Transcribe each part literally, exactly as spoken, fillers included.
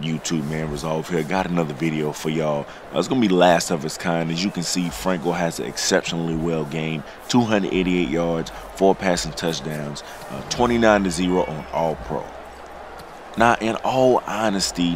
YouTube, man? Resolve here. Got another video for y'all. Uh, it's gonna be the last of its kind. As you can see, Franco has an exceptionally well game. two hundred eighty-eight yards, four passing touchdowns, uh, twenty-nine to zero on All Pro. Now, in all honesty,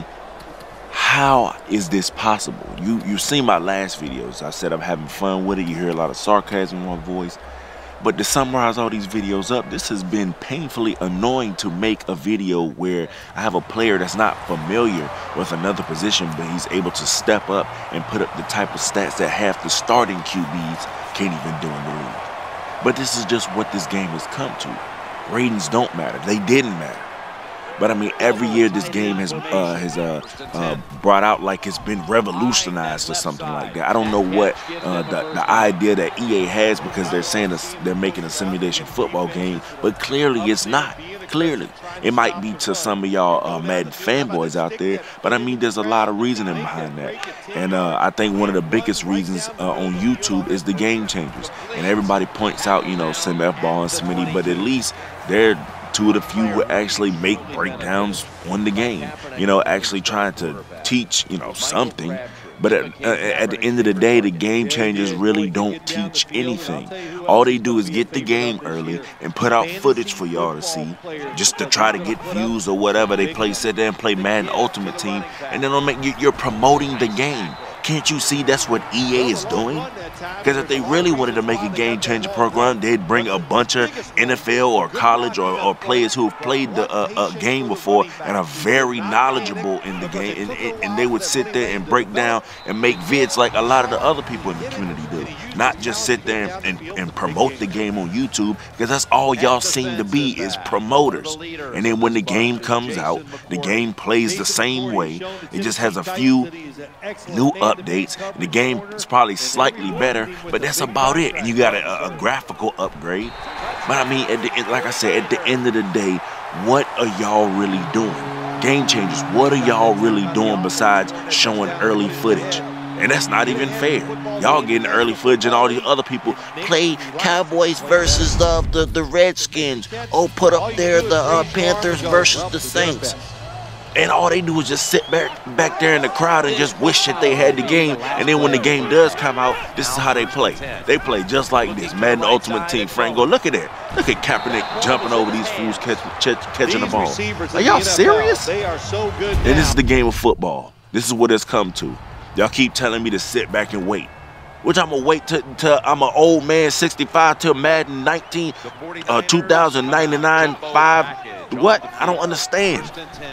how is this possible? You you've seen my last videos. I said I'm having fun with it. You hear a lot of sarcasm in my voice. But to summarize all these videos up, this has been painfully annoying to make a video where I have a player that's not familiar with another position, but he's able to step up and put up the type of stats that half the starting Q Bs can't even do in the league. But this is just what this game has come to. Ratings don't matter. They didn't matter. But I mean, every year this game has uh, has uh, uh, brought out like it's been revolutionized or something like that. I don't know what uh, the, the idea that E A has, because they're saying this, they're making a simulation football game, but clearly it's not. Clearly, it might be to some of y'all uh, Madden fanboys out there, but I mean, there's a lot of reasoning behind that. And uh, I think one of the biggest reasons uh, on YouTube is the game changers. And everybody points out, you know, Sim F-Ball and Smitty, but at least they're two of the few who actually make breakdowns on the game, you know, actually trying to teach, you know, something. But at, uh, at the end of the day, the game changers really don't teach anything. All they do is get the game early and put out footage for y'all to see, just to try to get views or whatever. They play, sit there and play Madden Ultimate Team, and then they'll make you, you're promoting the game. Can't you see that's what E A is doing? Because if they really wanted to make a game-changer program, they'd bring a bunch of N F L or college or, or players who have played the uh, uh, game before and are very knowledgeable in the game, and, and they would sit there and break down and make vids like a lot of the other people in the community do. Not just sit there and, and, and promote the game on YouTube, because that's all y'all seem to be, is promoters. And then when the game comes out, the game plays the same way. It just has a few new updates. The game is probably slightly better, but that's about it. And you got a, a graphical upgrade. But I mean, at the end, like I said, at the end of the day, what are y'all really doing? Game changers, what are y'all really doing besides showing early footage? And that's not even fair. Y'all getting early footage and all these other people play Cowboys versus the, the, the Redskins. Oh, put up there the uh, Panthers versus the Saints. And all they do is just sit back back there in the crowd and just wish that they had the game. And then when the game does come out, this is how they play. They play just like this. Madden Ultimate Team. Franco, look at that. Look at Kaepernick jumping over these fools, catch, catch, catching the ball. Are y'all serious? And this is the game of football. This is what it's come to. Y'all keep telling me to sit back and wait. Which I'm gonna wait till, till I'm an old man, sixty-five, till Madden nineteen, uh, two thousand ninety-nine, five. What? I don't understand.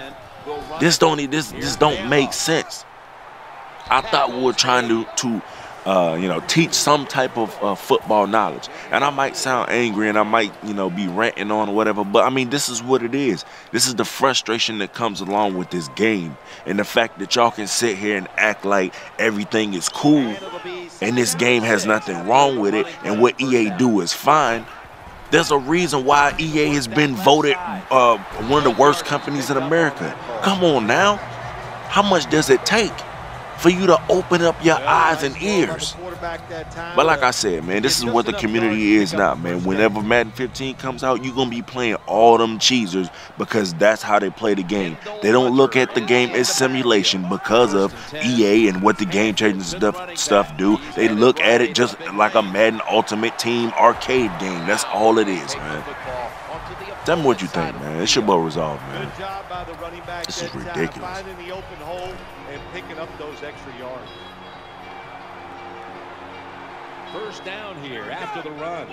This don't this this don't make sense. I thought we were trying to to uh, you know, teach some type of uh, football knowledge, and I might sound angry and I might, you know, be ranting on or whatever, but I mean, this is what it is. This is the frustration that comes along with this game, and the fact that y'all can sit here and act like everything is cool and this game has nothing wrong with it, and what E A do is fine. There's a reason why E A has been voted uh, one of the worst companies in America. Come on now. How much does it take for you to open up your eyes and ears? But like I said, man, this is what the community is now, man. Whenever Madden fifteen comes out, you're going to be playing all them cheesers, because that's how they play the game. They don't look at the game as simulation because of E A and what the game changing stuff, stuff do. They look at it just like a Madden Ultimate Team arcade game. That's all it is, man. Tell me what you think, man. It's your boy Resolve, man. This is ridiculous. First down here after the run.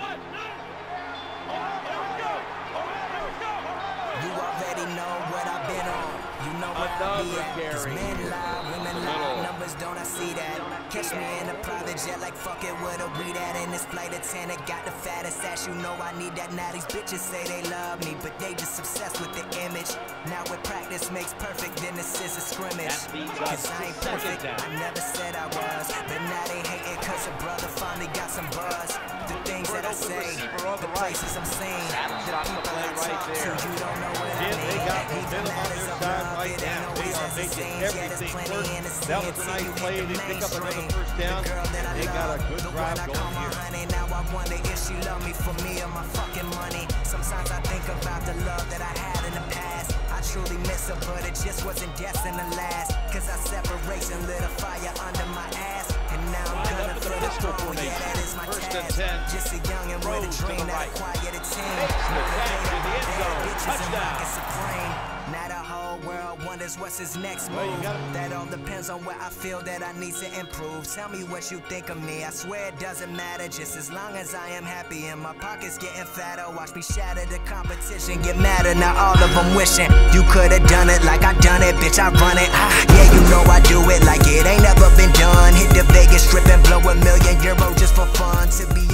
You already know what I've been on. You know what I be at. Cause men lie, women lie, numbers don't I see that. Catch me in a private jet like fuck it with a weed at. In this flight attendant got the fattest ass, you know I need that. Now these bitches say they love me, but they just obsessed with the image. Now with practice makes perfect, then this is a scrimmage. Cause I ain't perfect, I never said I was. But now they hating cause a brother finally got some buzz. The things that I say, the places I'm seeing, the people I talk to, you don't know what I mean. Even matters of love, it ain't always as it seems. Yeah, there's plenty in the scene till you hit the mainstream. The girl that I love, the one I call my honey. Now I wonder if she love me for me or my fucking money. Sometimes I think about the love that I had in the past. I I truly miss her, but it just wasn't destined to last. Cause our separation lit a fire under my ass. And now I'm gonna for the throne, yeah, that is my task. Just a youngin' with a dream that acquired a team. Motivated by bad bitches and rockin' supreme. Now the whole world wonders what's his next move. That all depends on where I feel that I need to improve. Tell me what you think of me, I swear it doesn't matter. Just as long as I am happy and my pockets getting fatter. Watch me shatter the competition, get madder. Now all of them wishing you could've done it like I done it. Bitch, I run it, yeah, you know I do it like it ain't never been done. Hit the Vegas strip and blow a million euro just for fun. To be